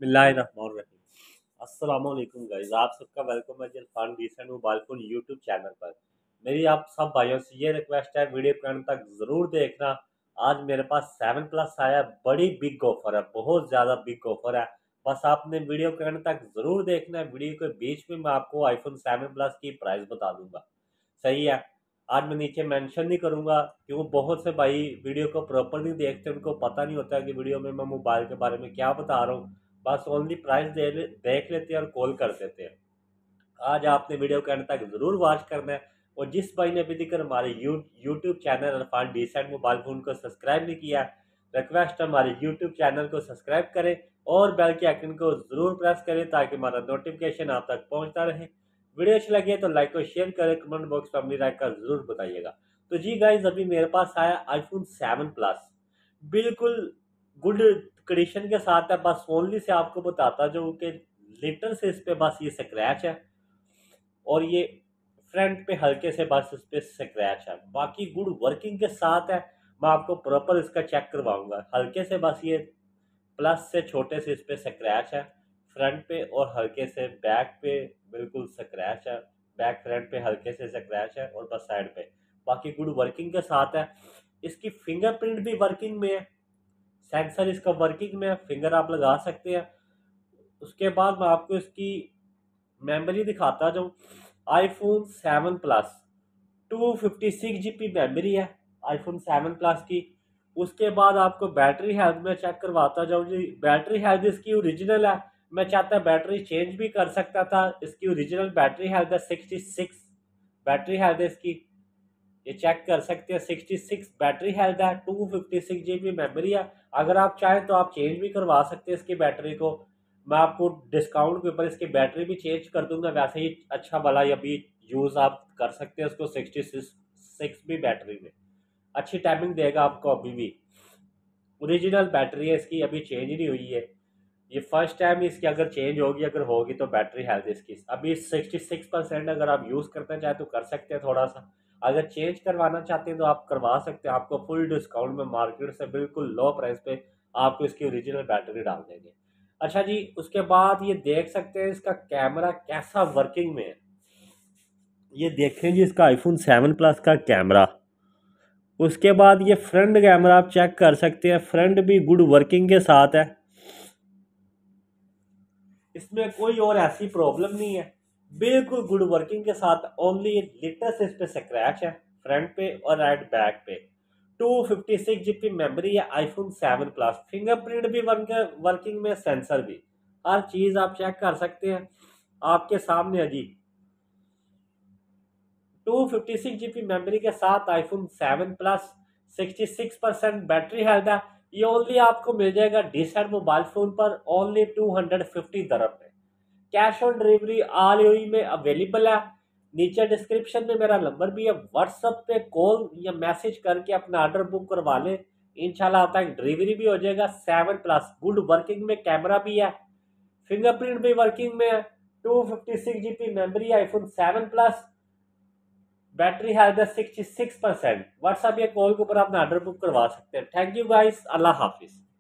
बिस्मिल्लाहिर्रहमानिर्रहीम। अस्सलाम वालेकुम गाइस, आप सबका वेलकम है Irfan decent mobile phone YouTube channel पर। मेरी आप सब भाइयों से ये रिक्वेस्ट है, वीडियो को अंत तक ज़रूर देखना। आज मेरे पास 7 प्लस आया, बड़ी बिग ऑफर है, बहुत ज़्यादा बिग ऑफर है। बस आपने वीडियो को अंत तक ज़रूर देखना है। वीडियो के बीच में मैं आपको आईफोन 7 प्लस की प्राइस बता दूंगा, सही है। आज मैं नीचे मेंशन नहीं करूंगा, क्योंकि बहुत से भाई वीडियो को प्रॉपर नहीं देखते, उनको पता नहीं होता कि वीडियो में मैं मोबाइल के बारे में क्या बता रहा हूँ। बस ओनली प्राइस देख लेते हैं और कॉल कर देते हैं। आज आपने वीडियो के अंत तक जरूर वॉच करना है। और जिस भाई ने अभी तक हमारे YouTube channel Arfan decent mobile phone को सब्सक्राइब नहीं किया, रिक्वेस्ट हमारे यूट्यूब चैनल को सब्सक्राइब करें और बेल के आइकन को जरूर प्रेस करें, ताकि हमारा नोटिफिकेशन आप तक पहुंचता रहे। वीडियो अच्छी लगी है तो लाइक और शेयर करें, कमेंट बॉक्स में अपनी राय का जरूर बताइएगा। तो जी गाइज, अभी मेरे पास आया आईफोन 7 प्लस, बिल्कुल गुड कंडीशन के साथ है। बस ओनली से आपको बताता जो कि लिटर से इस पे बस ये स्क्रैच है, और ये फ्रंट पे हल्के से बस इस पे स्क्रैच है, बाकी गुड वर्किंग के साथ है। मैं आपको प्रॉपर इसका चेक करवाऊंगा। हल्के से बस ये प्लस से छोटे से इस पे स्क्रैच है फ्रंट पे, और हल्के से बैक पे बिल्कुल स्क्रैच है। बैक फ्रंट पे हल्के से स्क्रैच है, और बस साइड पे बाकी गुड वर्किंग के साथ है। इसकी फिंगरप्रिंट भी वर्किंग में है, सेंसर इसका वर्किंग में है, फिंगर आप लगा सकते हैं। उसके बाद मैं आपको इसकी मेमोरी दिखाता जो आईफोन 7 प्लस 256 GB मेमोरी है आईफोन 7 प्लस की। उसके बाद आपको बैटरी हेल्थ में चेक करवाता जाऊँ जी। बैटरी हेल्थ इसकी ओरिजिनल है, मैं चाहता बैटरी चेंज भी कर सकता था। इसकी ओरिजिनल बैटरी हेल्थ है 66 बैटरी हेल्थ है इसकी, ये चेक कर सकते हैं। 66 बैटरी हेल्थ है, 256 GB मेमोरी है। अगर आप चाहें तो आप चेंज भी करवा सकते हैं इसकी बैटरी को। मैं आपको डिस्काउंट के ऊपर इसकी बैटरी भी चेंज कर दूंगा। वैसे ही अच्छा भला अभी यूज़ आप कर सकते हैं उसको 66 भी बैटरी में अच्छी टाइमिंग देगा आपको। अभी भी ओरिजिनल बैटरी है इसकी, अभी चेंज नहीं हुई है। ये फर्स्ट टाइम इसकी अगर चेंज होगी, अगर होगी तो बैटरी हेल्थ इसकी अभी 66%। अगर आप यूज़ करना चाहें तो कर सकते हैं थोड़ा सा। अगर चेंज करवाना चाहते हैं तो आप करवा सकते हैं, आपको फुल डिस्काउंट में मार्केट से बिल्कुल लो प्राइस पे आपको इसकी ओरिजिनल बैटरी डाल देंगे। अच्छा जी, उसके बाद ये देख सकते हैं इसका कैमरा कैसा वर्किंग में है। ये देखें जी इसका आईफोन 7 प्लस का कैमरा। उसके बाद ये फ्रंट कैमरा आप चेक कर सकते हैं, फ्रंट भी गुड वर्किंग के साथ है, इसमें कोई और ऐसी प्रॉब्लम नहीं है, बिल्कुल गुड वर्किंग के साथ। ओनली लिटर से इस पे स्क्रैच है फ्रंट पे और राइट बैक पे। 256 GB मेमोरी है आईफोन 7 प्लस, फिंगरप्रिंट भी वर्किंग में, सेंसर भी, हर चीज आप चेक कर सकते हैं आपके सामने। अजी 256 GB मेमोरी के साथ आईफोन 7 प्लस, 66% बैटरी हेल्थ है। ये ओनली आपको मिल जाएगा डिसेंट मोबाइल फोन पर ओनली 250 में। कैश ऑन डिलीवरी ऑल यूई में अवेलेबल है। नीचे डिस्क्रिप्शन में मेरा नंबर भी है, व्हाट्सएप पे कॉल या मैसेज करके अपना ऑर्डर बुक करवा लें। इंशाल्लाह तक डिलीवरी भी हो जाएगा। 7 प्लस गुड वर्किंग में, कैमरा भी है, फिंगरप्रिंट भी वर्किंग में है, 256 GB memory iPhone 7 plus, battery health है 66%। व्हाट्सएप या कॉल के ऊपर अपना ऑर्डर बुक करवा सकते हैं। थैंक यू गाइस, अल्लाह हाफिज।